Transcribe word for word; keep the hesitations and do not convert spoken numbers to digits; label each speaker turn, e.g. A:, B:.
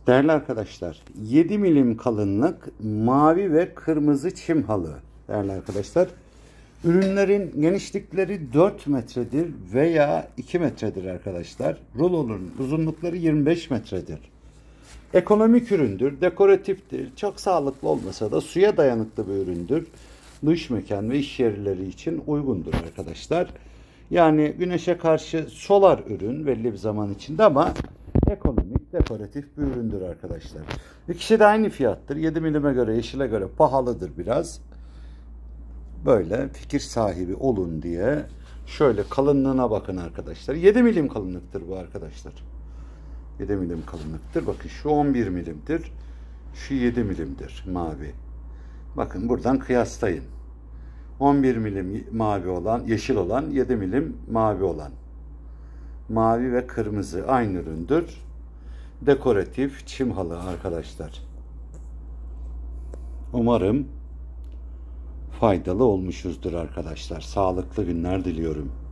A: Değerli arkadaşlar, yedi milim kalınlık mavi ve kırmızı çim halı. Değerli arkadaşlar, ürünlerin genişlikleri dört metredir veya iki metredir arkadaşlar. Rulonun uzunlukları yirmi beş metredir. Ekonomik üründür, dekoratiftir. Çok sağlıklı olmasa da suya dayanıklı bir üründür. Dış mekan ve iş yerleri için uygundur arkadaşlar. Yani güneşe karşı solar ürün belli bir zaman içinde ama ekonomik, dekoratif bir üründür arkadaşlar. İkisi de aynı fiyattır. yedi milime göre, yeşile göre pahalıdır biraz. Böyle fikir sahibi olun diye şöyle kalınlığına bakın arkadaşlar. yedi milim kalınlıktır bu arkadaşlar. yedi milim kalınlıktır. Bakın şu on bir milimdir. Şu yedi milimdir mavi. Bakın buradan kıyaslayın. on bir milim mavi olan, yeşil olan, yedi milim mavi olan. Mavi ve kırmızı aynı üründür. Dekoratif çim halı arkadaşlar. Umarım faydalı olmuşuzdur arkadaşlar. Sağlıklı günler diliyorum.